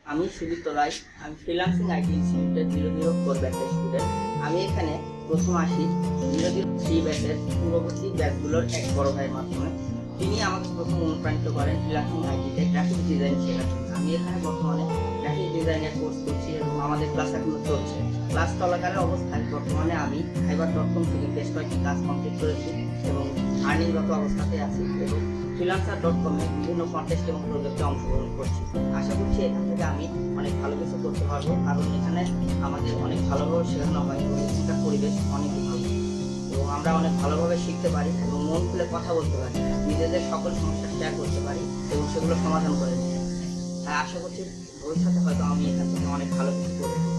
আমি সুদীপ্ত রায়। আমি freelancing IT ইনস্টিটিউটের 004 ব্যাচের স্টুডেন্ট। আমি এখানে প্রথম আসি 003 ব্যাচের পূর্ববর্তী ব্যাচগুলোর এক বড় ভাইয়ের মাধ্যমে। তিনি আমাকে প্রথম অনুপ্রাণিত করেন ফ্রিল্যান্সিং আইটিতে গ্রাফিক ডিজাইন শেখার জন্য। আমি এখানে বর্তমানে গ্রাফিক ডিজাইনের কোর্স করছি এবং আমাদের ক্লাস এখনো চলছে। ক্লাস চলাকালীন অবস্থায় বর্তমানে আমি fiverr.com থেকে বেশ কয়েকটি কাজ কমপ্লিট করেছি এবং আর্নিংরত অবস্থাতে আছি এবং freelancer.com-এ বিভিন্ন কন্টেস্ট এবং প্রজেক্টে অংশগ্রহণ করছি। আশা করছি এখান থেকে আমি অনেক ভালো কিছু করতে পারবো, কারণ এখানে আমাদের অনেক ভালোভাবে শেখানো হয় এবং এখানকার পরিবেশ অনেকই ভালো এবং আমরা অনেক ভালোভাবে শিখতে পারি এবং মন খুলে কথা বলতে পারি, নিজেদের সকল সমস্যা শেয়ার করতে পারি এবং সেগুলো সমাধান করে নিতে পারি। তাই আশা করছি ভবিষ্যতে হয়তো আমি এখান থেকে অনেক ভালো কিছু করবো।